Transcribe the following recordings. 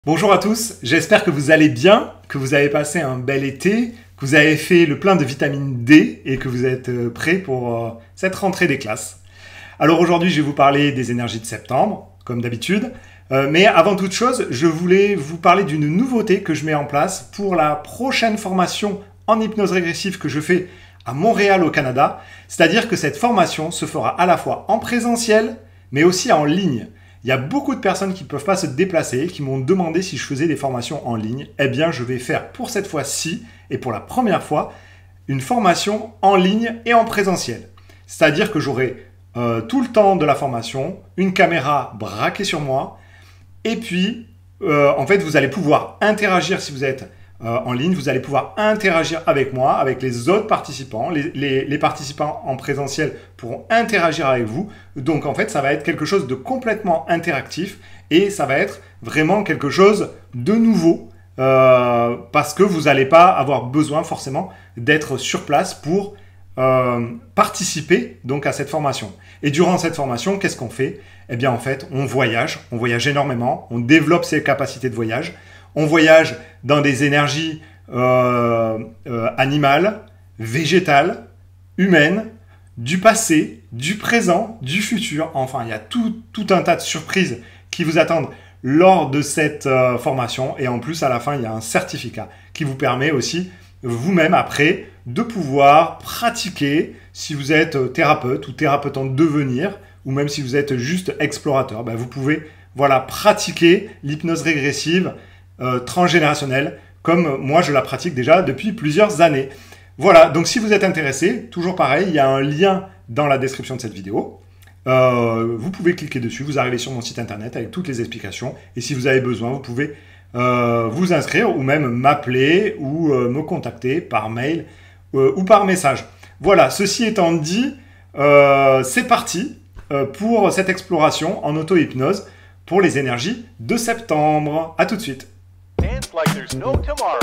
Bonjour à tous, j'espère que vous allez bien, que vous avez passé un bel été, que vous avez fait le plein de vitamine D et que vous êtes prêts pour cette rentrée des classes. Alors aujourd'hui, je vais vous parler des énergies de septembre, comme d'habitude. Mais avant toute chose, je voulais vous parler d'une nouveauté que je mets en place pour la prochaine formation en hypnose régressive que je fais à Montréal au Canada. C'est-à-dire que cette formation se fera à la fois en présentiel, mais aussi en ligne. Il y a beaucoup de personnes qui ne peuvent pas se déplacer, qui m'ont demandé si je faisais des formations en ligne. Eh bien, je vais faire pour cette fois-ci, et pour la première fois, une formation en ligne et en présentiel. C'est-à-dire que j'aurai tout le temps de la formation, une caméra braquée sur moi, et puis, en fait, vous allez pouvoir interagir si vous êtes en ligne, vous allez pouvoir interagir avec moi, avec les autres participants. Les participants en présentiel pourront interagir avec vous. Donc, en fait, ça va être quelque chose de complètement interactif et ça va être vraiment quelque chose de nouveau parce que vous n'allez pas avoir besoin forcément d'être sur place pour participer donc à cette formation. Et durant cette formation, qu'est-ce qu'on fait? Eh bien, en fait, on voyage énormément, on développe ses capacités de voyage. On voyage dans des énergies animales, végétales, humaines, du passé, du présent, du futur. Enfin, il y a tout un tas de surprises qui vous attendent lors de cette formation. Et en plus, à la fin, il y a un certificat qui vous permet aussi, vous-même, après, de pouvoir pratiquer, si vous êtes thérapeute ou thérapeute en devenir, ou même si vous êtes juste explorateur, ben vous pouvez pratiquer l'hypnose régressive transgénérationnelle, comme moi je la pratique déjà depuis plusieurs années. Voilà, donc si vous êtes intéressé, toujours pareil, il y a un lien dans la description de cette vidéo. Vous pouvez cliquer dessus, vous arrivez sur mon site internet avec toutes les explications. Et si vous avez besoin, vous pouvez vous inscrire ou même m'appeler ou me contacter par mail ou par message. Voilà, ceci étant dit, c'est parti pour cette exploration en auto-hypnose pour les énergies de septembre. À tout de suite. Like there's no tomorrow.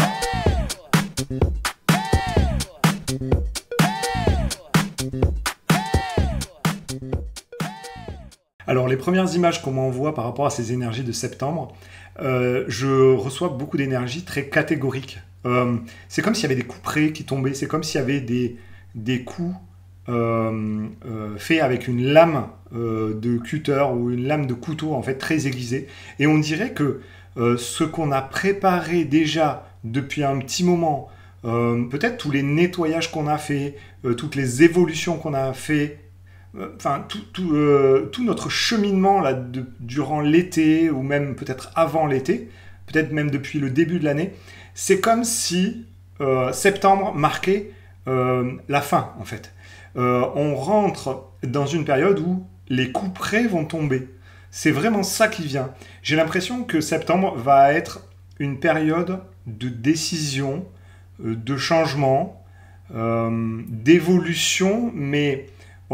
Alors les premières images qu'on m'envoie par rapport à ces énergies de septembre, je reçois beaucoup d'énergie très catégorique. C'est comme s'il y avait des coups près qui tombaient, c'est comme s'il y avait des coups faits avec une lame de cutter ou une lame de couteau en fait très aiguisée. Et on dirait que ce qu'on a préparé déjà depuis un petit moment, peut-être tous les nettoyages qu'on a fait, toutes les évolutions qu'on a fait, enfin tout notre cheminement là, durant l'été ou même peut-être avant l'été, peut-être même depuis le début de l'année, c'est comme si septembre marquait la fin en fait. On rentre dans une période où les coups près vont tomber. C'est vraiment ça qui vient. J'ai l'impression que septembre va être une période de décision, de changement, d'évolution, mais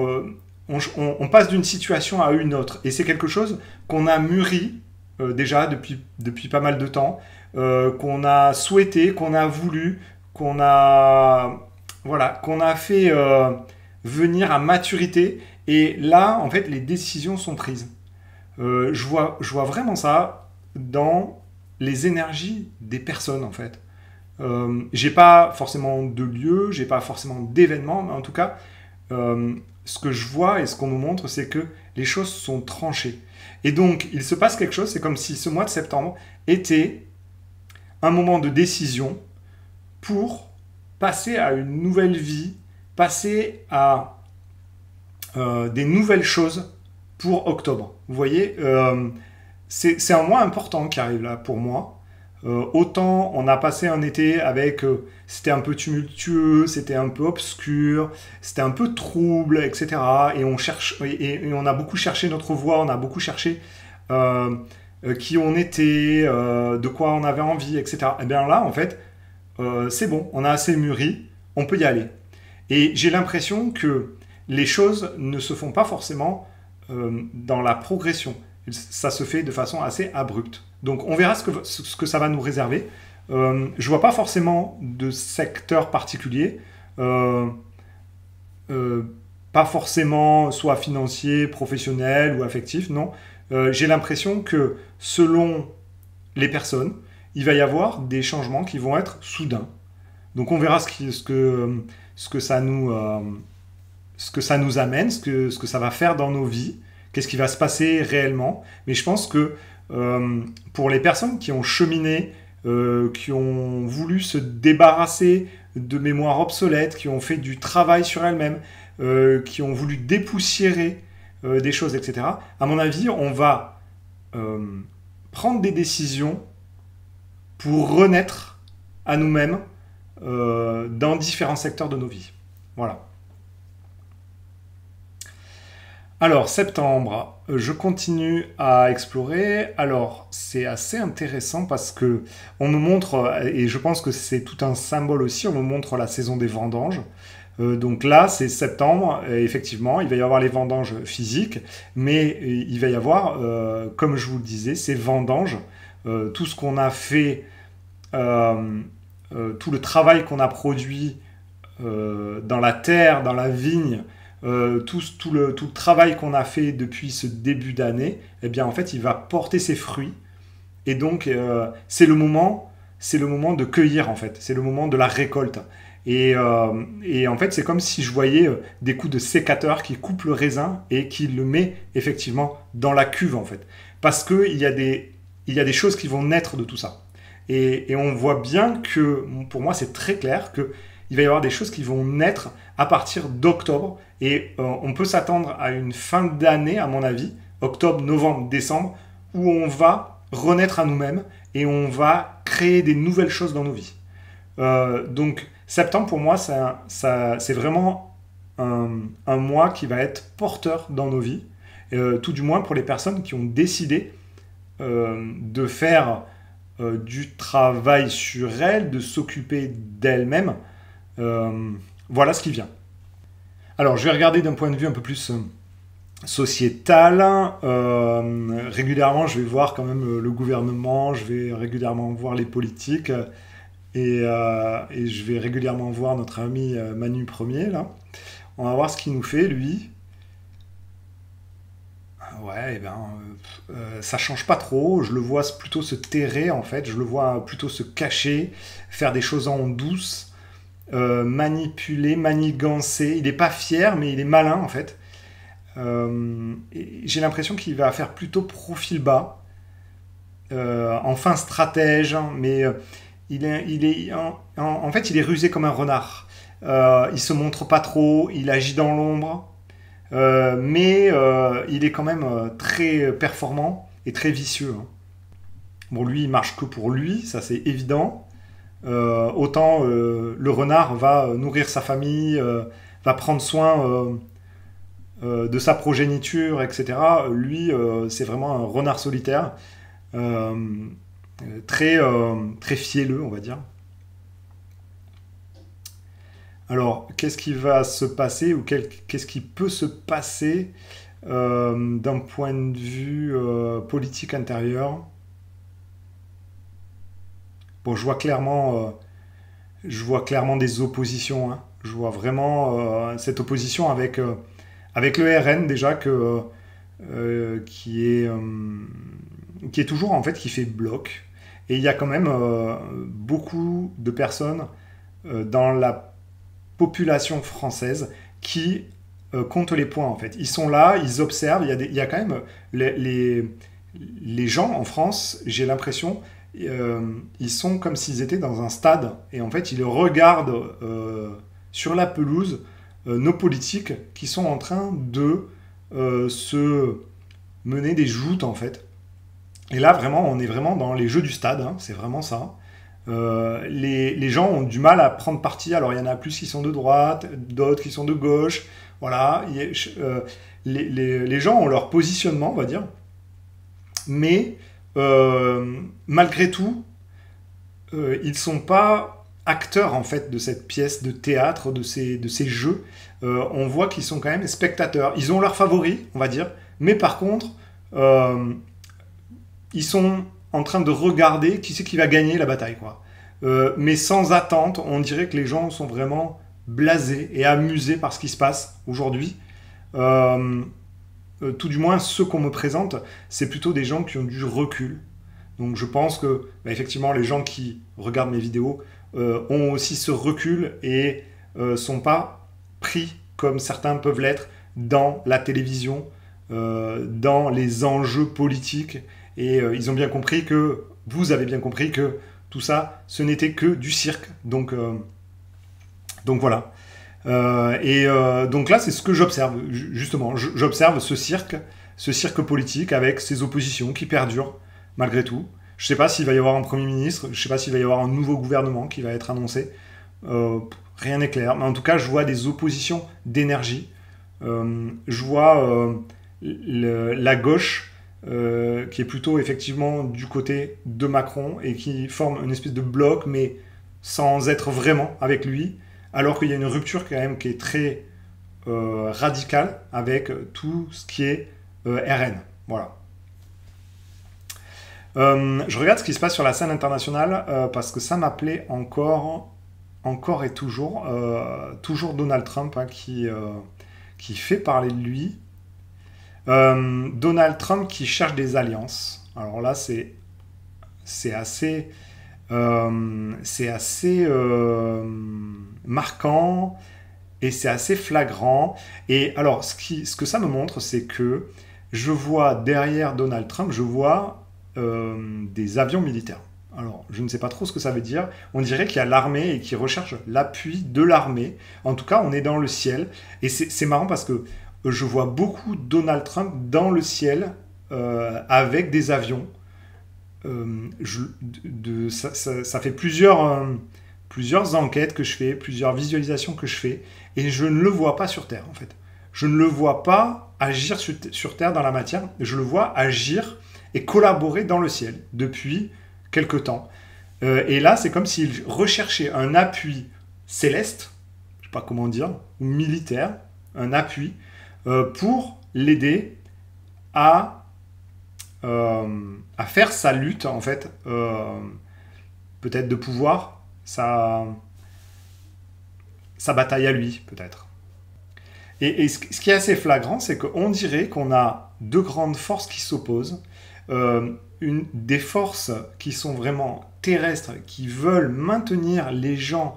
on passe d'une situation à une autre. Et c'est quelque chose qu'on a mûri déjà depuis pas mal de temps, qu'on a souhaité, qu'on a voulu, qu'on a fait venir à maturité. Et là, en fait, les décisions sont prises. Je vois vraiment ça dans les énergies des personnes en fait. J'ai pas forcément de lieu, j'ai pas forcément d'événement, mais en tout cas, ce que je vois et ce qu'on nous montre, c'est que les choses sont tranchées. Et donc, il se passe quelque chose, c'est comme si ce mois de septembre était un moment de décision pour passer à une nouvelle vie, passer à des nouvelles choses pour octobre. Vous voyez, c'est un mois important qui arrive là pour moi. Autant on a passé un été avec, c'était un peu tumultueux, c'était un peu obscur, c'était un peu trouble, etc. Et on a beaucoup cherché notre voie, on a beaucoup cherché qui on était, de quoi on avait envie, etc. Et bien là, en fait, c'est bon, on a assez mûri, on peut y aller. Et j'ai l'impression que les choses ne se font pas forcément dans la progression. Ça se fait de façon assez abrupte. Donc on verra ce que ça va nous réserver. Je ne vois pas forcément de secteur particulier, pas forcément soit financier, professionnel ou affectif, non. J'ai l'impression que selon les personnes, il va y avoir des changements qui vont être soudains. Donc on verra ce que ça nous amène, ce que ça va faire dans nos vies, qu'est-ce qui va se passer réellement. Mais je pense que pour les personnes qui ont cheminé, qui ont voulu se débarrasser de mémoires obsolètes, qui ont fait du travail sur elles-mêmes, qui ont voulu dépoussiérer des choses, etc., à mon avis, on va prendre des décisions pour renaître à nous-mêmes dans différents secteurs de nos vies. Voilà. Alors, septembre, je continue à explorer. Alors, c'est assez intéressant parce que on me montre, et je pense que c'est tout un symbole aussi, on me montre la saison des vendanges. Donc là, c'est septembre, et effectivement, il va y avoir les vendanges physiques, mais il va y avoir, comme je vous le disais, ces vendanges, tout ce qu'on a fait, tout le travail qu'on a produit dans la terre, dans la vigne, tout le travail qu'on a fait depuis ce début d'année, eh bien en fait il va porter ses fruits. Et donc c'est le moment de cueillir en fait, c'est le moment de la récolte. Et en fait c'est comme si je voyais des coups de sécateur qui coupent le raisin et qui le met effectivement dans la cuve en fait. Parce qu'il y a des choses qui vont naître de tout ça. Et on voit bien que, pour moi c'est très clair, qu'il va y avoir des choses qui vont naître à partir d'octobre. Et on peut s'attendre à une fin d'année, à mon avis, octobre, novembre, décembre, où on va renaître à nous-mêmes et on va créer des nouvelles choses dans nos vies. Donc septembre, pour moi, c'est vraiment un mois qui va être porteur dans nos vies, tout du moins pour les personnes qui ont décidé de faire du travail sur elles, de s'occuper d'elles-mêmes. Voilà ce qui vient. Alors, je vais regarder d'un point de vue un peu plus sociétal. Régulièrement, je vais voir quand même le gouvernement, je vais régulièrement voir les politiques et je vais régulièrement voir notre ami Manu Premier, là. On va voir ce qu'il nous fait, lui. Ouais, ça change pas trop. Je le vois plutôt se terrer, en fait. Je le vois plutôt se cacher, faire des choses en douce. Manipuler, manigancer. Il n'est pas fier, mais il est malin en fait. J'ai l'impression qu'il va faire plutôt profil bas, enfin stratège, mais en fait il est rusé comme un renard. Il se montre pas trop, il agit dans l'ombre, mais il est quand même très performant et très vicieux. Hein. Bon, lui, il marche que pour lui, ça c'est évident. Autant le renard va nourrir sa famille, va prendre soin de sa progéniture, etc. Lui, c'est vraiment un renard solitaire, très fielleux, on va dire. Alors, qu'est-ce qui va se passer ou qu'est-ce qui peut se passer d'un point de vue politique intérieur? Bon, je vois clairement des oppositions. Hein. Je vois vraiment cette opposition avec le RN déjà qui est toujours en fait qui fait bloc. Et il y a quand même beaucoup de personnes dans la population française qui comptent les points en fait. Ils sont là, ils observent. Il y a quand même les gens en France, j'ai l'impression. Ils sont comme s'ils étaient dans un stade et en fait ils regardent sur la pelouse nos politiques qui sont en train de se mener des joutes en fait. Et là vraiment on est vraiment dans les jeux du stade, hein, c'est vraiment ça. Les gens ont du mal à prendre parti, alors il y en a plus qui sont de droite, d'autres qui sont de gauche, voilà. Les gens ont leur positionnement on va dire, mais malgré tout, ils ne sont pas acteurs en fait de cette pièce de théâtre, de ces jeux. On voit qu'ils sont quand même spectateurs. Ils ont leurs favoris, on va dire, mais par contre, ils sont en train de regarder qui c'est qui va gagner la bataille, quoi. Mais sans attente, on dirait que les gens sont vraiment blasés et amusés par ce qui se passe aujourd'hui. Tout du moins, ceux qu'on me présente, c'est plutôt des gens qui ont du recul, Donc je pense que bah, effectivement les gens qui regardent mes vidéos ont aussi ce recul et sont pas pris comme certains peuvent l'être dans la télévision, dans les enjeux politiques. Et ils ont bien compris que, vous avez bien compris que tout ça, ce n'était que du cirque. Donc voilà. Donc là, c'est ce que j'observe, justement. J'observe ce cirque politique avec ces oppositions qui perdurent malgré tout. Je ne sais pas s'il va y avoir un Premier ministre, je ne sais pas s'il va y avoir un nouveau gouvernement qui va être annoncé. Rien n'est clair. Mais en tout cas, je vois des oppositions d'énergie. Je vois la gauche qui est plutôt effectivement du côté de Macron et qui forme une espèce de bloc, mais sans être vraiment avec lui. Alors qu'il y a une rupture quand même qui est très radicale avec tout ce qui est RN. Voilà. Je regarde ce qui se passe sur la scène internationale parce que ça m'appelait encore et toujours Donald Trump hein, qui fait parler de lui. Donald Trump qui cherche des alliances. Alors là, c'est assez marquant et c'est assez flagrant. Et alors, ce que ça me montre, c'est que je vois derrière Donald Trump, je vois des avions militaires. Alors, je ne sais pas trop ce que ça veut dire. On dirait qu'il y a l'armée et qu'il recherche l'appui de l'armée. En tout cas, on est dans le ciel. Et c'est marrant parce que je vois beaucoup Donald Trump dans le ciel avec des avions. Ça fait plusieurs enquêtes que je fais, plusieurs visualisations que je fais, et je ne le vois pas sur Terre, en fait. Je ne le vois pas agir sur Terre dans la matière, je le vois agir et collaborer dans le ciel depuis quelque temps. Et là, c'est comme s'il recherchait un appui céleste, je ne sais pas comment dire, ou militaire, un appui, pour l'aider à faire sa lutte, en fait, peut-être de pouvoir, sa bataille à lui, peut-être. Et ce qui est assez flagrant, c'est qu'on dirait qu'on a deux grandes forces qui s'opposent, des forces qui sont vraiment terrestres, qui veulent maintenir les gens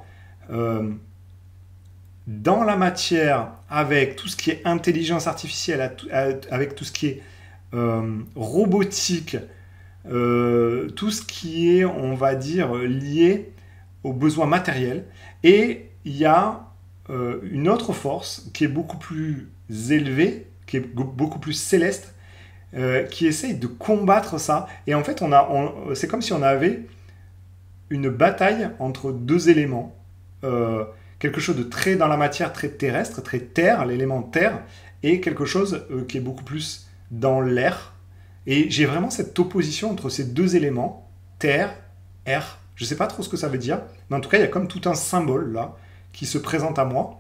dans la matière, avec tout ce qui est intelligence artificielle, avec tout ce qui est robotique, tout ce qui est, on va dire, lié aux besoins matériels. Et il y a une autre force qui est beaucoup plus élevée, qui est beaucoup plus céleste, qui essaye de combattre ça. Et en fait, c'est comme si on avait une bataille entre deux éléments. Quelque chose de très dans la matière, très terrestre, très terre, l'élément terre, et quelque chose qui est beaucoup plus dans l'air. Et j'ai vraiment cette opposition entre ces deux éléments, terre, air. Je ne sais pas trop ce que ça veut dire, mais en tout cas, il y a comme tout un symbole là qui se présente à moi.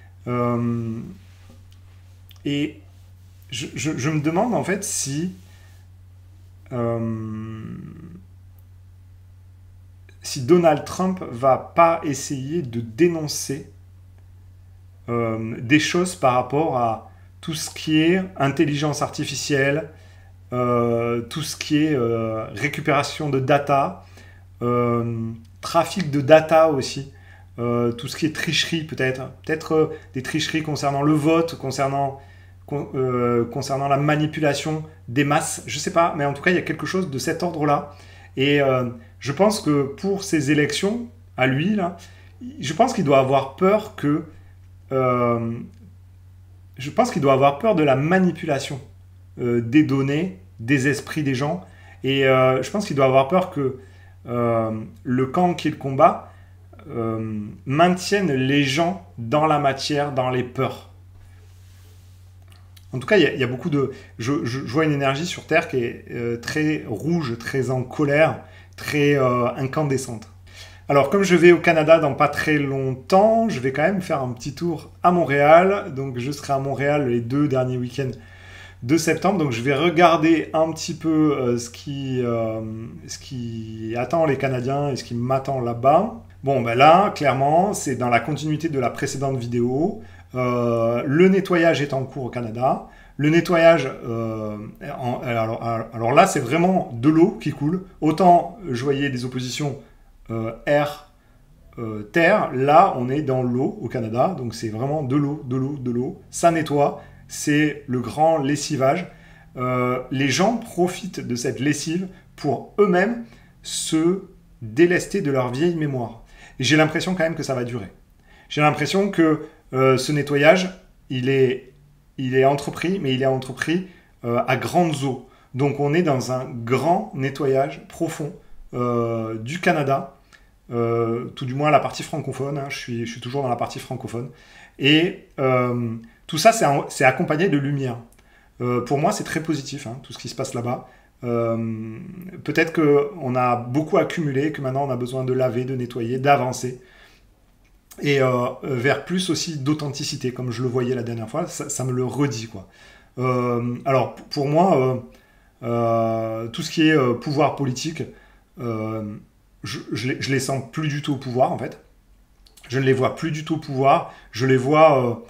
Et je me demande en fait si Donald Trump va pas essayer de dénoncer des choses par rapport à tout ce qui est intelligence artificielle, tout ce qui est récupération de data, trafic de data aussi, tout ce qui est tricherie peut-être des tricheries concernant le vote, concernant la manipulation des masses, je sais pas, mais en tout cas il y a quelque chose de cet ordre-là. Et je pense que pour ces élections, à lui, là, je pense qu'il doit avoir peur que... je pense qu'il doit avoir peur de la manipulation des données, des esprits des gens. Et je pense qu'il doit avoir peur que le camp qui le combat maintienne les gens dans la matière, dans les peurs. En tout cas, il y a beaucoup de... Je vois une énergie sur Terre qui est très rouge, très en colère, très incandescente. Alors, comme je vais au Canada dans pas très longtemps, je vais quand même faire un petit tour à Montréal. Donc, je serai à Montréal les 2 derniers week-ends de septembre. Donc, je vais regarder un petit peu ce qui attend les Canadiens et ce qui m'attend là-bas. Bon, ben là, clairement, c'est dans la continuité de la précédente vidéo. Le nettoyage est en cours au Canada. Le nettoyage, alors là, c'est vraiment de l'eau qui coule. Autant je voyais des oppositions air, terre. Là, on est dans l'eau au Canada. Donc, c'est vraiment de l'eau, de l'eau, de l'eau. Ça nettoie. C'est le grand lessivage. Les gens profitent de cette lessive pour eux-mêmes se délester de leur vieille mémoire. Et j'ai l'impression quand même que ça va durer. J'ai l'impression que ce nettoyage, il est entrepris, mais il est entrepris à grandes eaux. Donc on est dans un grand nettoyage profond du Canada, tout du moins la partie francophone, hein, je suis toujours dans la partie francophone. Et tout ça, c'est accompagné de lumière. Pour moi, c'est très positif, hein, tout ce qui se passe là-bas. Peut-être qu'on a beaucoup accumulé, que maintenant on a besoin de laver, de nettoyer, d'avancer. Et vers plus aussi d'authenticité, comme je le voyais la dernière fois, ça me le redit, quoi. Alors, pour moi, tout ce qui est pouvoir politique, je les sens plus du tout au pouvoir, en fait. Je ne les vois plus du tout au pouvoir. Je les vois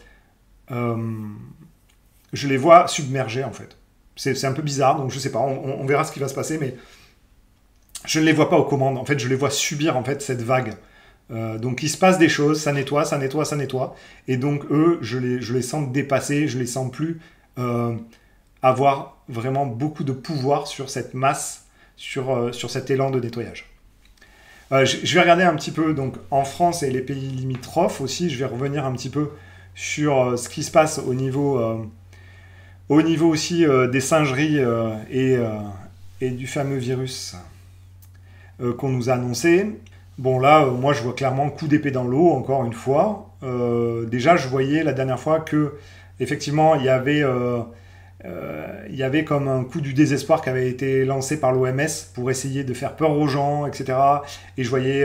submergés, en fait. C'est un peu bizarre, donc je sais pas, on verra ce qui va se passer, mais je ne les vois pas aux commandes. En fait, je les vois subir, en fait, cette vague. Donc il se passe des choses, ça nettoie, ça nettoie, ça nettoie. Et donc eux, je les sens dépassés, je les sens plus avoir vraiment beaucoup de pouvoir sur cette masse, sur cet élan de nettoyage. Je vais regarder un petit peu donc en France et les pays limitrophes aussi. Je vais revenir un petit peu sur ce qui se passe au niveau aussi des singeries et du fameux virus qu'on nous a annoncé. Bon là, moi je vois clairement coup d'épée dans l'eau, encore une fois. Déjà, je voyais la dernière fois que effectivement il y avait comme un coup du désespoir qui avait été lancé par l'OMS pour essayer de faire peur aux gens, etc. Et je voyais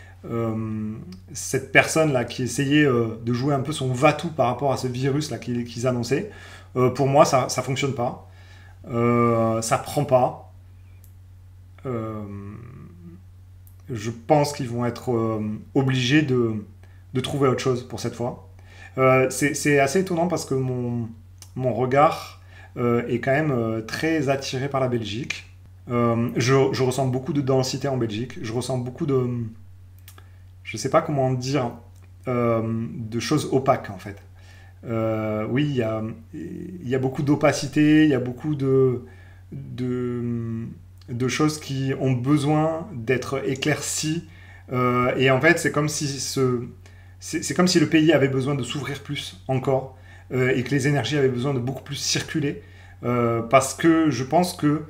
cette personne-là qui essayait de jouer un peu son va-tout par rapport à ce virus-là qu'ils annonçaient. Pour moi, ça ne fonctionne pas. Ça ne prend pas. Je pense qu'ils vont être obligés de trouver autre chose pour cette fois. C'est assez étonnant parce que mon regard est quand même très attiré par la Belgique. Je ressens beaucoup de densité en Belgique. Je ressens beaucoup de... Je ne sais pas comment dire... de choses opaques, en fait. Oui, il y a beaucoup d'opacité, il y a beaucoup de choses qui ont besoin d'être éclaircies. Et en fait, c'est comme si le pays avait besoin de s'ouvrir plus encore et que les énergies avaient besoin de beaucoup plus circuler. Parce que je pense que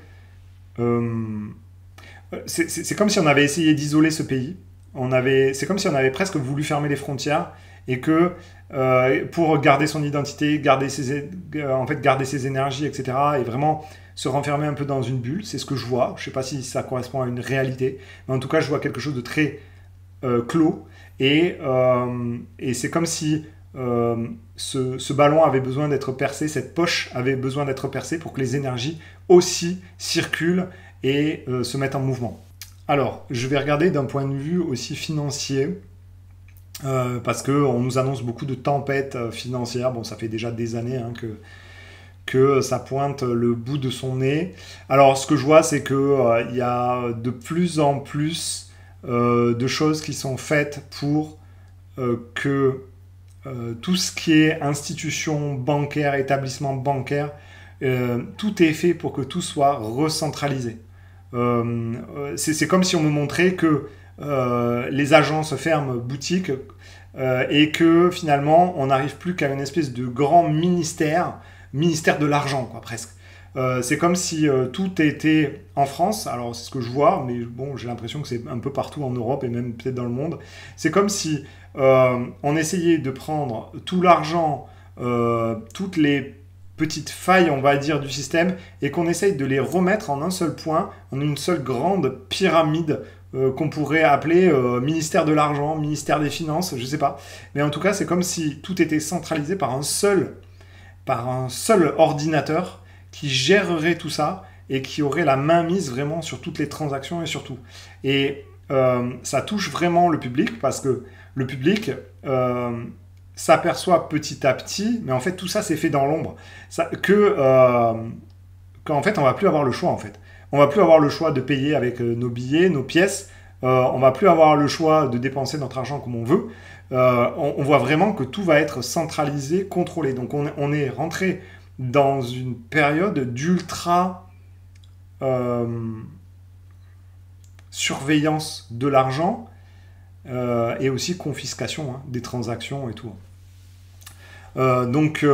c'est comme si on avait essayé d'isoler ce pays. C'est comme si on avait presque voulu fermer les frontières et que pour garder son identité, garder ses énergies, etc. et vraiment se renfermer un peu dans une bulle, c'est ce que je vois. Je ne sais pas si ça correspond à une réalité, mais en tout cas, je vois quelque chose de très clos. Et c'est comme si ce ballon avait besoin d'être percé, cette poche avait besoin d'être percée pour que les énergies aussi circulent et se mettent en mouvement. Alors, je vais regarder d'un point de vue aussi financier, parce qu'on nous annonce beaucoup de tempêtes financières. Bon, ça fait déjà des années hein, que ça pointe le bout de son nez. Alors, ce que je vois, c'est qu'il y a de plus en plus de choses qui sont faites pour que tout ce qui est institution bancaire, établissement bancaire, tout est fait pour que tout soit recentralisé. C'est comme si on me montrait que les agences ferment boutiques et que finalement on n'arrive plus qu'à une espèce de grand ministère de l'argent, quoi, presque. C'est comme si tout était en France, alors c'est ce que je vois, mais bon, j'ai l'impression que c'est un peu partout en Europe et même peut-être dans le monde. C'est comme si on essayait de prendre tout l'argent, toutes les petites failles, on va dire, du système, et qu'on essaye de les remettre en un seul point, en une seule grande pyramide qu'on pourrait appeler ministère de l'argent, ministère des finances, je sais pas. Mais en tout cas, c'est comme si tout était centralisé par un seul ordinateur qui gérerait tout ça et qui aurait la main mise vraiment sur toutes les transactions et sur tout. Et ça touche vraiment le public parce que le public, s'aperçoit petit à petit, mais en fait tout ça c'est fait dans l'ombre, qu'en fait on va plus avoir le choix en fait. On va plus avoir le choix de payer avec nos billets, nos pièces, on va plus avoir le choix de dépenser notre argent comme on veut. On voit vraiment que tout va être centralisé, contrôlé. Donc on est rentré dans une période d'ultra surveillance de l'argent et aussi confiscation des transactions et tout. Donc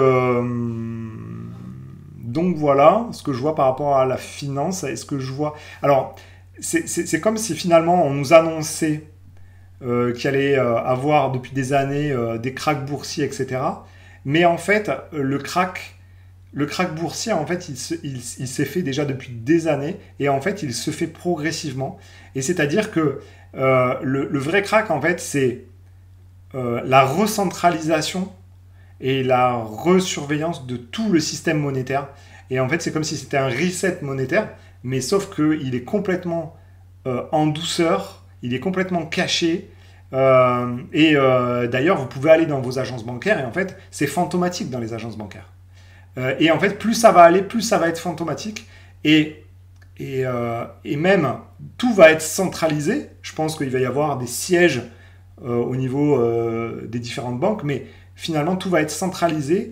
voilà ce que je vois par rapport à la finance. Est-ce que je vois... Alors, c'est comme si finalement on nous annonçait qu'il allait avoir depuis des années des cracks boursiers, etc. Mais en fait, le crack boursier, en fait, il s'est fait déjà depuis des années et en fait, il se fait progressivement. Et c'est-à-dire que le vrai crack, en fait, c'est la recentralisation et la resurveillance de tout le système monétaire. Et en fait, c'est comme si c'était un reset monétaire, mais sauf qu'il est complètement en douceur, il est complètement caché. D'ailleurs, vous pouvez aller dans vos agences bancaires et en fait, c'est fantomatique dans les agences bancaires. Et en fait, plus ça va aller, plus ça va être fantomatique. Et même, tout va être centralisé. Je pense qu'il va y avoir des sièges au niveau des différentes banques, mais finalement, tout va être centralisé.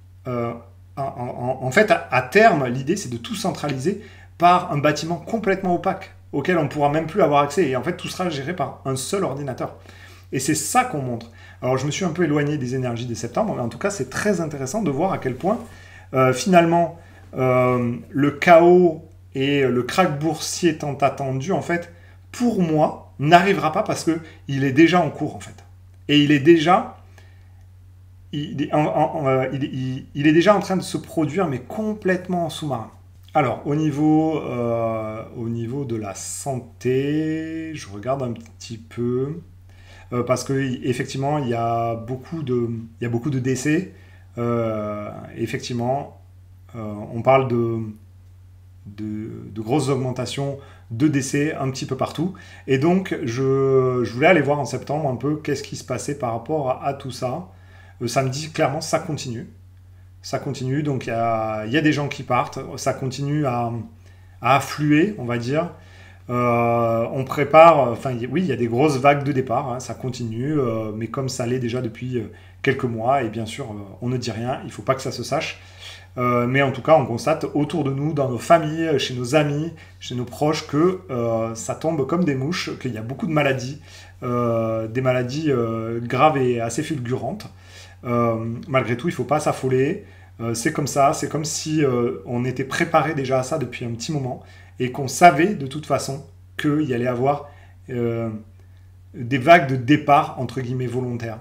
En fait, à terme, l'idée, c'est de tout centraliser par un bâtiment complètement opaque, auquel on ne pourra même plus avoir accès. Et en fait, tout sera géré par un seul ordinateur. Et c'est ça qu'on montre. Alors, je me suis un peu éloigné des énergies des septembre, mais en tout cas, c'est très intéressant de voir à quel point, finalement, le chaos et le krach boursier tant attendu, en fait, pour moi, n'arrivera pas parce qu'il est déjà en cours, en fait. Et il est déjà... Il est déjà en train de se produire, mais complètement en sous-marin. Alors, au niveau de la santé, je regarde un petit peu, parce qu'effectivement, il y a beaucoup de décès. Effectivement, on parle de grosses augmentations de décès un petit peu partout. Et donc, je voulais aller voir en septembre un peu qu'est-ce qui se passait par rapport à tout ça. Ça me dit clairement, ça continue. Ça continue, donc il y a des gens qui partent, ça continue à affluer, on va dire. On prépare, oui, il y a des grosses vagues de départ, ça continue, mais comme ça l'est déjà depuis quelques mois, et bien sûr, on ne dit rien, il ne faut pas que ça se sache. Mais en tout cas, on constate autour de nous, dans nos familles, chez nos amis, chez nos proches, que ça tombe comme des mouches, qu'il y a beaucoup de maladies, des maladies graves et assez fulgurantes. Malgré tout, il ne faut pas s'affoler. C'est comme ça, c'est comme si on était préparé déjà à ça depuis un petit moment et qu'on savait de toute façon qu'il y allait avoir des vagues de départ, entre guillemets, volontaires.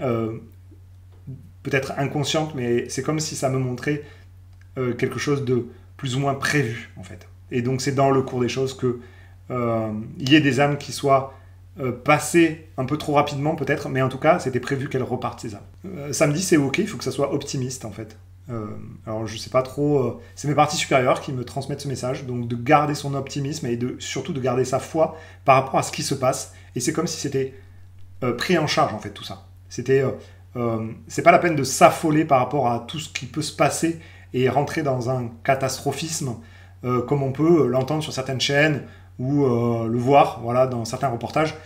Peut-être inconscientes, mais c'est comme si ça me montrait quelque chose de plus ou moins prévu, en fait. Et donc, c'est dans le cours des choses qu'il y ait des âmes qui soient passées un peu trop rapidement, peut-être, mais en tout cas, c'était prévu qu'elles repartent, ces âmes. Samedi, c'est OK, il faut que ça soit optimiste, en fait. Alors je sais pas trop, c'est mes parties supérieures qui me transmettent ce message, donc de garder son optimisme et surtout de garder sa foi par rapport à ce qui se passe, et c'est comme si c'était pris en charge en fait tout ça. C'est pas la peine de s'affoler par rapport à tout ce qui peut se passer et rentrer dans un catastrophisme comme on peut l'entendre sur certaines chaînes ou le voir voilà, dans certains reportages.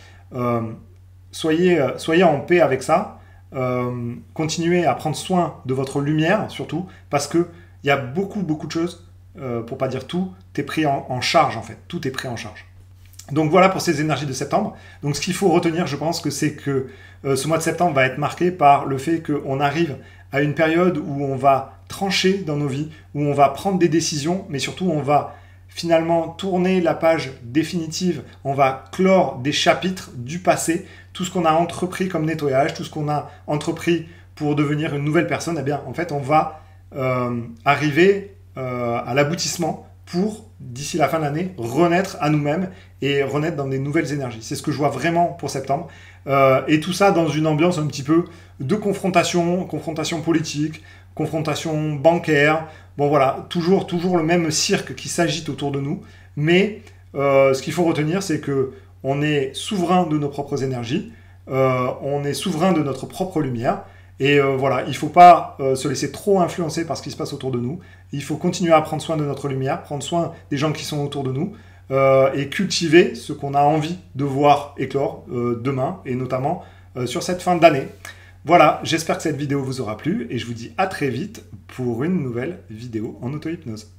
Soyez en paix avec ça. Continuez à prendre soin de votre lumière surtout parce que il y a beaucoup de choses pour pas dire tout est pris en charge en fait, tout est pris en charge. Donc voilà pour ces énergies de septembre. Donc ce qu'il faut retenir, je pense que c'est que ce mois de septembre va être marqué par le fait qu'on arrive à une période où on va trancher dans nos vies, où on va prendre des décisions, mais surtout on va finalement tourner la page définitive, on va clore des chapitres du passé, tout ce qu'on a entrepris comme nettoyage, tout ce qu'on a entrepris pour devenir une nouvelle personne, eh bien en fait on va arriver à l'aboutissement pour, d'ici la fin de l'année, renaître à nous-mêmes et renaître dans des nouvelles énergies. C'est ce que je vois vraiment pour septembre. Et tout ça dans une ambiance un petit peu de confrontation politique, confrontation bancaire. Bon voilà, toujours le même cirque qui s'agite autour de nous. Mais ce qu'il faut retenir, c'est qu'on est souverain de nos propres énergies, on est souverain de notre propre lumière. Et voilà, il ne faut pas se laisser trop influencer par ce qui se passe autour de nous. Il faut continuer à prendre soin de notre lumière, prendre soin des gens qui sont autour de nous et cultiver ce qu'on a envie de voir éclore demain et notamment sur cette fin d'année. Voilà, j'espère que cette vidéo vous aura plu et je vous dis à très vite pour une nouvelle vidéo en auto-hypnose.